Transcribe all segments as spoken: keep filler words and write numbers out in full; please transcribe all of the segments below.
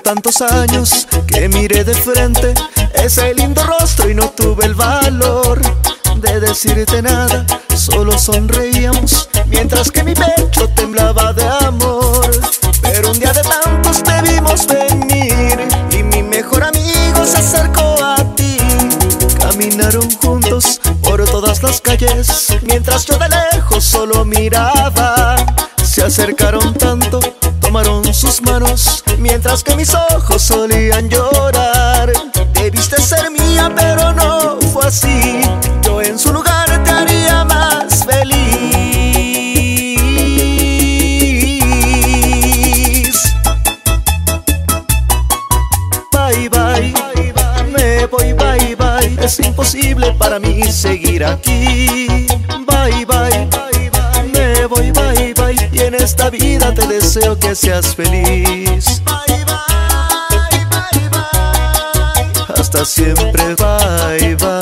tantos años que miré de frente ese lindo rostro y no tuve el valor de decirte nada. Solo sonreíamos mientras que mi pecho temblaba de amor. Pero un día de tantos te vimos venir y mi mejor amigo se acercó a ti. Caminaron juntos por todas las calles mientras yo de lejos solo miraba. Se acercaron tanto, tomaron sus manos mientras que mis ojos solían llorar. Debiste ser mía pero no fue así. Yo en su lugar te haría más feliz. Bye bye, me voy bye bye. Es imposible para mí seguir aquí. Bye bye, me voy bye bye. Y en esta vida te deseo que seas feliz. Bye bye, bye bye. Hasta siempre, bye bye.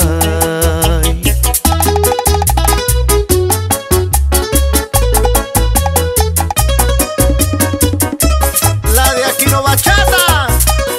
La de Aquino Bachata.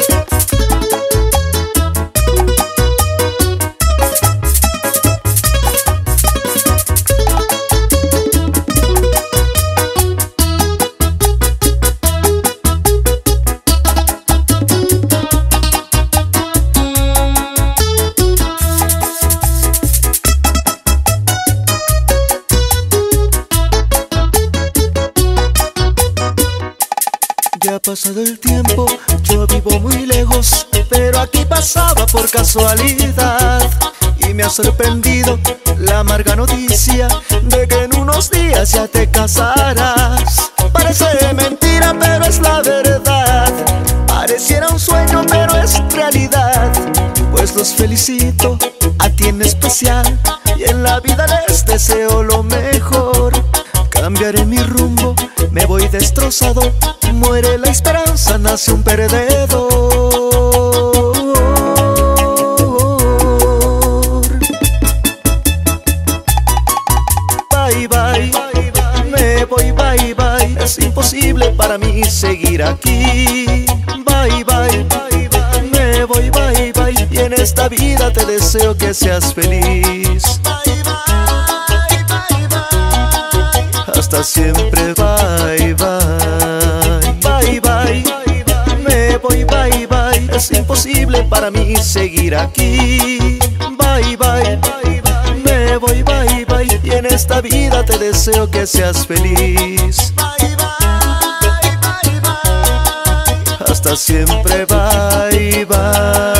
Ya ha pasado el tiempo, yo vivo muy lejos, pero aquí pasaba por casualidad y me ha sorprendido la amarga noticia de que en unos días ya te casarás. Parece mentira, pero es la verdad. Pareciera un sueño, pero es realidad. Pues los felicito a ti en especial y en la vida les deseo lo mejor. Cambiaré mi rumbo, me voy destrozado. Muere la esperanza, nace un perdedor. Bye bye, me voy bye bye. Es imposible para mí seguir aquí. Bye bye, me voy bye bye. Y en esta vida te deseo que seas feliz. Bye bye, bye bye. Hasta siempre, bye bye. Bye bye, me voy bye bye. Es imposible para mí seguir aquí. Bye bye, me voy bye bye. Y en esta vida te deseo que seas feliz. Bye bye, bye bye. Hasta siempre, bye bye.